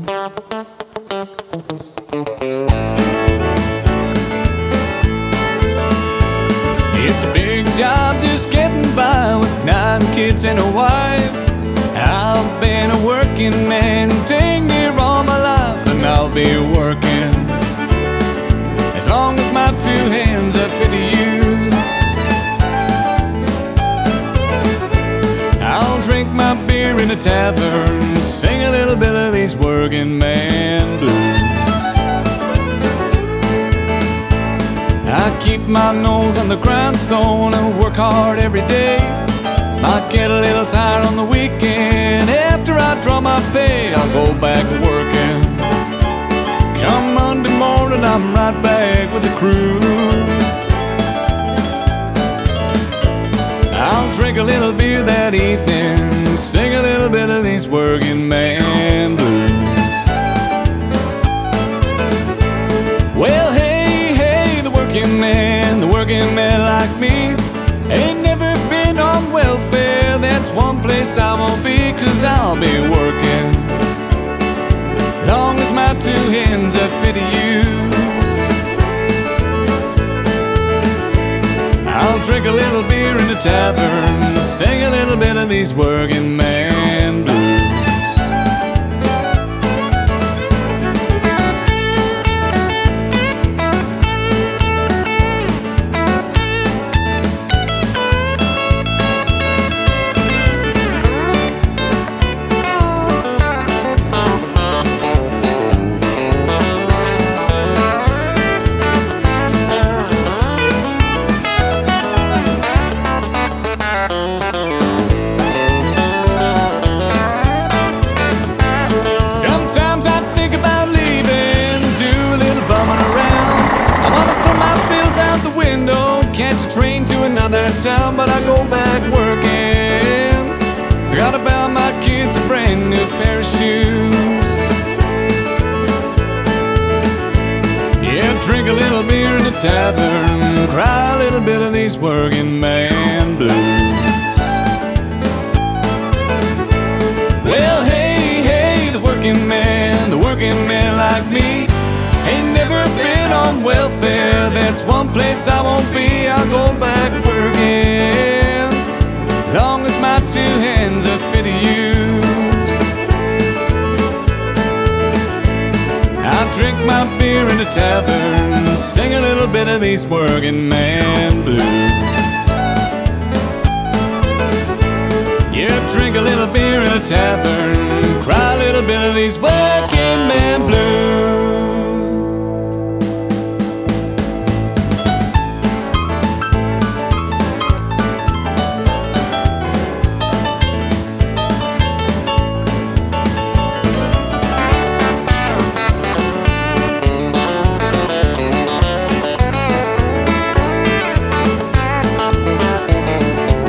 It's a big job just getting by with 9 kids and a wife. I've been a working man dang near all my life, and I'll be working as long as my 2 hands are fit to use. I'll drink my beer in a tavern, sing a little bit of these working man blues. I keep my nose on the grindstone and work hard every day. Might get a little tired on the weekend. After I draw my pay, I'll go back working. Come Monday morning, I'm right back with the crew. I'll drink a little beer that evening, sing a little bit of these working man blues. Well, hey, the working man like me ain't never been on welfare. That's one place I won't be, 'cause I'll be working long as my 2 hands are fit to use. I'll drink a little beer in the tavern, sing a little bit of these working man blues. Catch a train to another town, but I go back working. Gotta buy my kids a brand new pair of shoes. Yeah, drink a little beer in the tavern, cry a little bit of these working man blues. Well, hey, the working man like me ain't never been on welfare. That's one place I won't be. I'll go back working long as my 2 hands are fit to use. I'll drink my beer in the tavern, sing a little bit of these working man blues. Yeah, drink a little beer in a tavern, cry a little bit of these working man blues.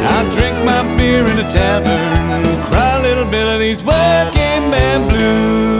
Beer in a tavern, cry a little bit of these working man blues.